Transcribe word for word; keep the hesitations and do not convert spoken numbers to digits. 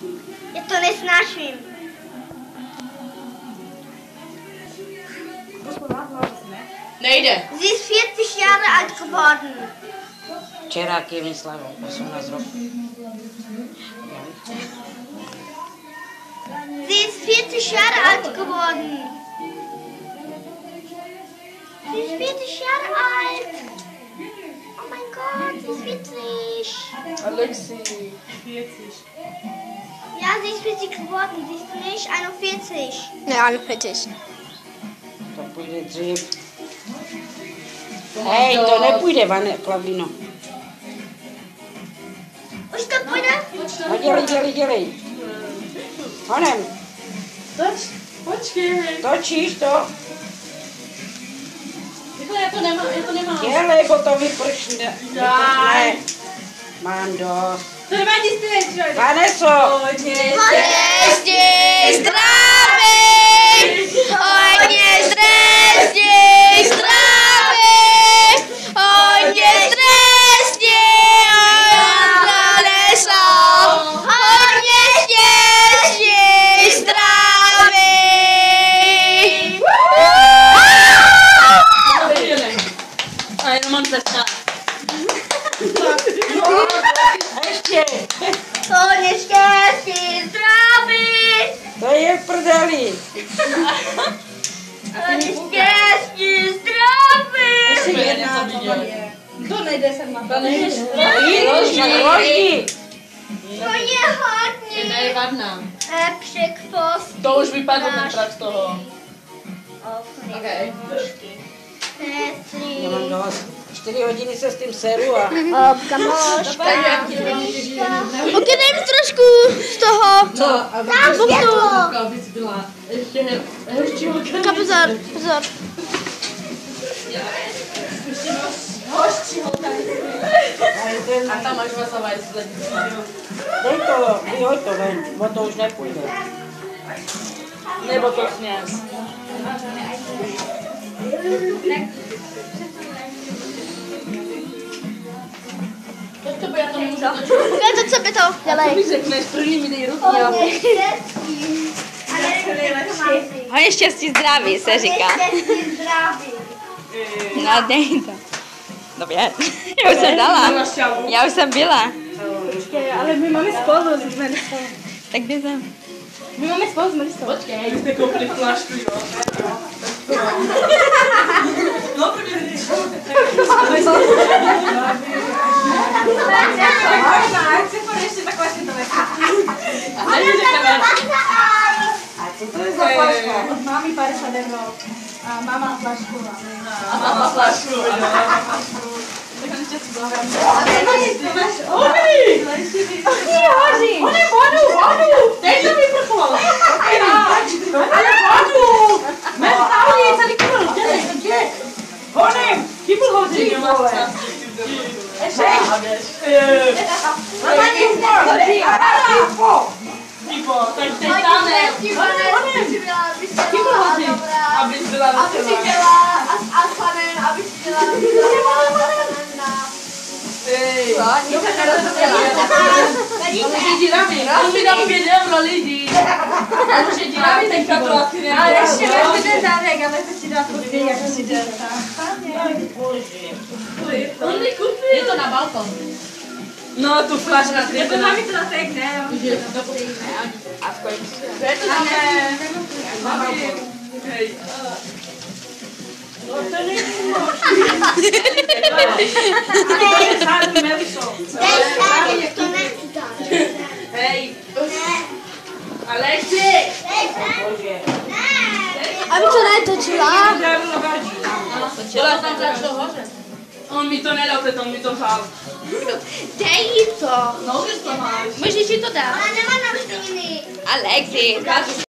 Já to nesnáším. Nejde. Sie ist vierzig Jahre alt geworden. Včera Kevin slavil osmnáct roků. Sie ist vierzig Jahre alt geworden. Sie ist vierzig Jahre alt. Oh mein Gott, sie ist vierzig. Alexi, vierzig. Ja, sie ist vierzig geworden. Sie ist nicht einundvierzig. Ne, einundvierzig. To půjde dřív. Hej, to nepůjde, Vane, Klaudino. Už to půjde? No dělej, dělej, dělej. Honem, Toč, počkej. točíš to? Rychle, já to nemám, já to nemám. Dělej, bo to vypršne. Vypršne. Mám dost. To nevadí zpět, Vaneso! Hodně Štěstí, zdraví! Hodně štěstí, zdraví! Hodně štěstí, hodně štěstí, zdraví! A jenom mám zrcát. Ještě! Hodně štěstí, zdraví. To je v prdeli. Hodně štěstí, zdraví. Ještě jedna, to nejde sem na to. Víš, loží. To je hodně. Jedna je vadná. Hepšek post. To už vypadlo ten prak z toho. Okay. Já mám dost. Čtyři hodiny se s tím seru a... Kamoška. Ok, dej mi trošku z toho. No, a Tam světlo. abys byla ještě hezčí holka. Tak pozor, pozor. Hořčí holka. Ale ten- A tam máš vasová jestli. Dej to, vyhoď to ven, bo to už nepůjde. Nebo to sněz. Teď to by já to nemůžu. Ok, to co by to? Dělej. Mi řekneš, první mi dej ruku, já Hodně štěstí. Hodně štěstí, zdraví se říká. Hodně štěstí, zdraví. No, dej to. Dobře, já už jsem dala. Já už jsem byla. Ale my máme spolu s Melisou. Tak běžím. My máme spolu s Melisou. Počkej. Vy jste koupili flašku, jo? No, protože... A co to je za flaška? Od mámy padesát euro. A máma flašku. A máma flašku, jo. Dobrý! On je vodu, vodu! Dej to vyprchlo! Ale vodu! Mez naudí, celý kybl, dělej, dělej! Honem! Kybl hodí, jo. Ještě! Mama nesmí. Pipo, tak teď tam ne. Honem! Kybl hodí, abys byla Aby si veselá. dělala a s panem, aby si dělala Ej, může díravý, on mi dal pět euro lidí. A může díravý teďka to asi nebude. A ještě máš ten dárek, ale to ti dá podvědět, jak si jde. On mi koupil. Je to na balkon. No, tu flašku. Jako mámi to na tek, ne? A kolik? Kde to dáme? Mami. Hej. No to není Dej to nechci dát. Hej. Alexi. Dej Bože. Aby to netočila. Byla tam za to hoře. On mi to nedal, teď on mi to vzal. Dej jí to. No, že to máš. Můžeš jí to dát. Ale nemá navštěný. Alexi,